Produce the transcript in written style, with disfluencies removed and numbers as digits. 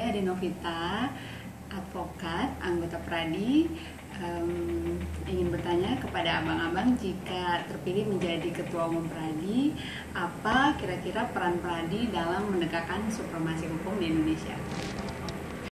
saya Denovita, advokat, anggota Pradi. Ingin bertanya kepada abang-abang, jika terpilih menjadi ketua umum Pradi, apa kira-kira peran Pradi dalam menegakkan supremasi hukum di Indonesia?